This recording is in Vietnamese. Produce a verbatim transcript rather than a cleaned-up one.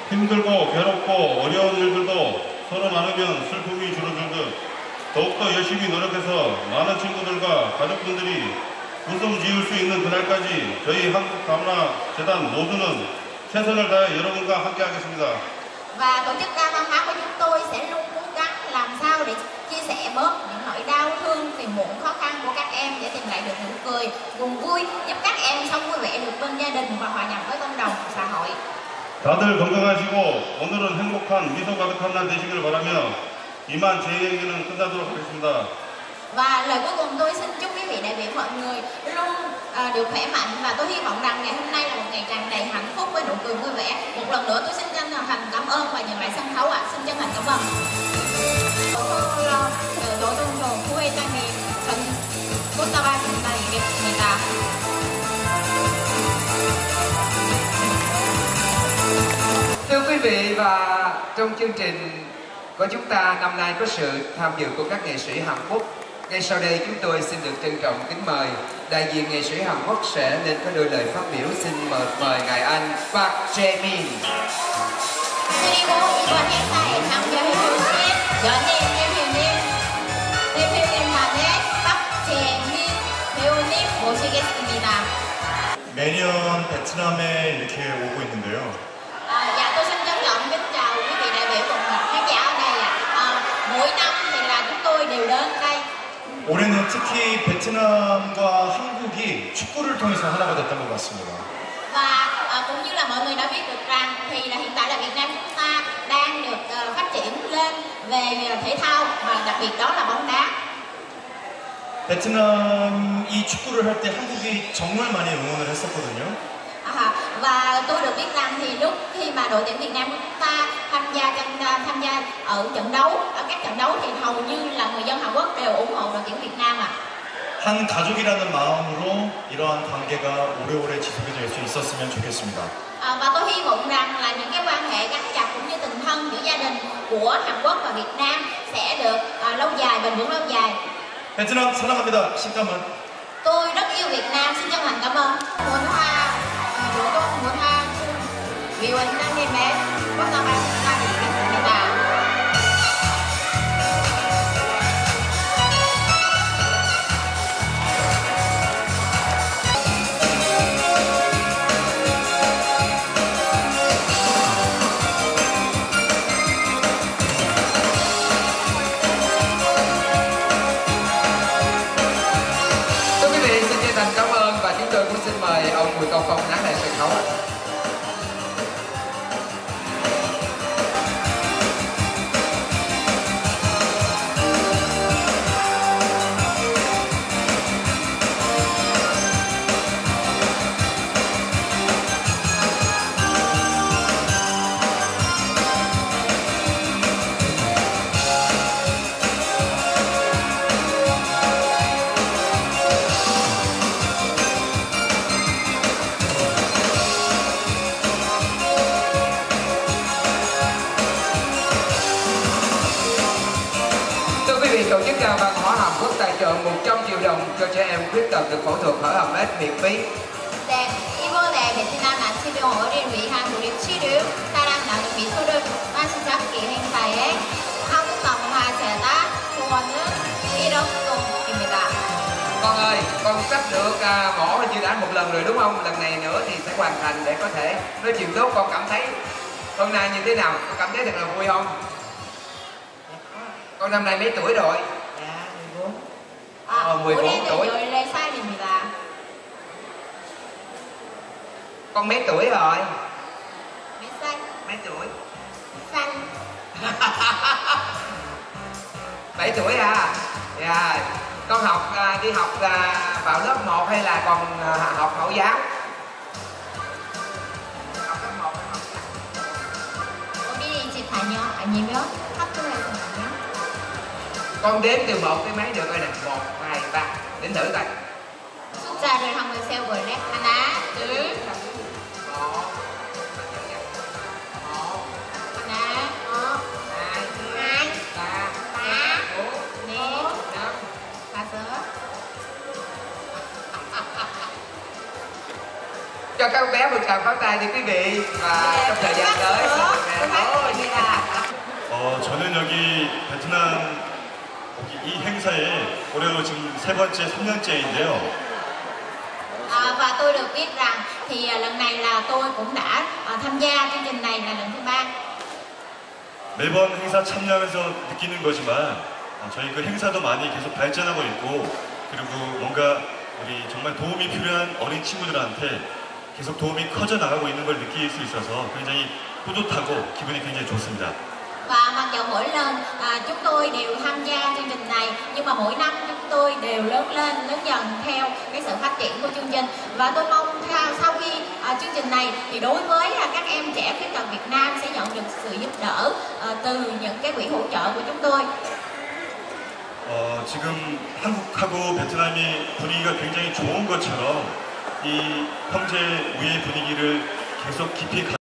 힘들고 괴롭고 어려운 일들도 서로 나누면 슬픔이 줄어들듯 더욱더 열심히 노력해서 많은 친구들과 가족분들이 웃음 지을 수 있는 그날까지 저희 한국다문화재단 모두는 최선을 다해 여러분과 함께 하겠습니다. Và tổ chức Đa Văn Hóa của chúng tôi sẽ luôn cố gắng làm sao để chia sẻ bớt những nỗi đau thương, phiền muộn, khó khăn của các em để tìm lại được nụ cười, buồn vui, giúp các em sống vui vẻ được bên gia đình và hòa nhập với cộng đồng xã hội. 다들 건강하시고 오늘은 행복한 미소 가득한 날 되시길 바라며 이만 제 얘기는 끝나도록 하겠습니다. Và lời cuối cùng tôi xin chúc quý vị đại biểu mọi người luôn uh, được khỏe mạnh và tôi hy vọng rằng ngày hôm nay là một ngày tràn đầy hạnh phúc với nụ cười vui vẻ. Một lần nữa tôi xin chân thành cảm ơn và nhận lại sân khấu ạ. À. Xin chân thành cảm ơn. 노동조 부회장이 전 꽃다발입니다. 이겠습니다. Thưa quý vị, và trong chương trình của chúng ta năm nay có sự tham dự của các nghệ sĩ Hàn Quốc. Ngay sau đây chúng tôi xin được trân trọng kính mời đại diện nghệ sĩ Hàn Quốc sẽ lên có đôi lời phát biểu. Xin mời mời ngài anh Park Jae-min. 그리고 이번 행사에 참여해 주신 연예 대표님, 대표님만의 박재민 배우님 모시겠습니다. 매년 베트남에 이렇게 오고 있는데요. À, dạ tôi xin trân trọng kính chào quý vị đại biểu cùng khán giả ở đây ạ. À, mỗi năm thì là chúng tôi đều đến đây. 올해는 특히 베트남과 한국이 축구를 통해서 하나가 됐던 것 같습니다. Và à, cũng như là mọi người đã biết được rằng thì là hiện tại là Việt Nam chúng ta đang được uh, phát triển lên về thể thao và đặc biệt đó là bóng đá. 베트남이 축구를 할 때 한국이 정말 많이 응원을 했었거든요. À, và tôi được biết rằng thì lúc khi mà đội tuyển Việt Nam của chúng ta tham gia tham gia ở trận đấu, ở các trận đấu thì hầu như là người dân Hàn Quốc đều ủng hộ đội tuyển Việt Nam ạ. 한 가족이라는 마음으로 이러한 관계가 오래오래 지속이 될 수 있었으면 좋겠습니다. À, và tôi hy vọng rằng là những cái quan hệ gắn chặt cũng như tình thân giữa gia đình của Hàn Quốc và Việt Nam sẽ được à, lâu dài, bền vững lâu dài. 베트남 사랑합니다. 신감은. Tôi rất yêu Việt Nam, xin chân thành cảm ơn. Muốn hoa, bố con muốn hoa, vì anh đang đi mẹ, có sao bạn ta đi cái gì ta? Cảm ơn và chúng tôi cũng xin mời ông Bùi Công Phong nán lại sân khấu. Tổ chức Văn hóa Hàn Quốc tài trợ một trăm triệu đồng cho trẻ em khuyết tật được phẫu thuật hở hàm ếch miễn phí. 네, 이번에 베트남 난치병 어린이를 위한 우리 치료 사랑 나눔 미소를 시작기 행사에 한국문화재단 후원은 일억 동입니다. Con ơi, con sắp được à, mổ chưa đã một lần rồi đúng không? Lần này nữa thì sẽ hoàn thành để có thể nói chuyện tốt. Con cảm thấy hôm nay như thế nào? Con cảm thấy thật là vui không? Con năm nay mấy tuổi rồi? Dạ, mười bốn. À, ờ, mười bốn tuổi. 열네 살입니다. Con mấy tuổi rồi? Mấy 살? Mấy tuổi? 살. bảy tuổi à? Dạ. Con học à, đi học à, vào lớp một hay là còn à, học mẫu giáo? Học lớp một hay học giáo? 어린이집 다녀? 아니면 학교에서 다녀? Con đếm từ một tới mấy được coi nè. Một, hai, ba. Đến thử coi. 숫자를 한번 세어볼래? 하나, 둘, một, 하나, 어, hai, hai, ba, ba, bốn, 넷, năm. 다섯. Cho các bé một tràng pháo tay thưa quý vị, và trong thời gian tới 베트남 이 행사에 올해로 지금 세 번째, 삼 년째인데요. À, và tôi được biết rằng thì à, lần này là tôi cũng đã à, tham gia chương trình này là lần thứ ba. 매번 행사 참여하면서 느끼는 거지만 어, 저희 그 행사도 많이 계속 발전하고 있고 그리고 뭔가 우리 정말 도움이 필요한 어린 친구들한테 계속 도움이 커져 나가고 있는 걸 느낄 수 있어서 굉장히 뿌듯하고 기분이 굉장히 좋습니다. Và mặc dù mỗi lần à, chúng tôi đều tham gia chương trình này, nhưng mà mỗi năm chúng tôi đều lớn lên, lớn dần theo cái sự phát triển của chương trình. Và tôi mong sau, sau khi à, chương trình này thì đối với à, các em trẻ khuyết tật Việt Nam sẽ nhận được sự giúp đỡ à, từ những cái quỹ hỗ trợ của chúng tôi. 어, 지금 한국하고 베트남이 분위기가 굉장히 좋은 것처럼 이 형제 우애 분위기를 계속 깊이 가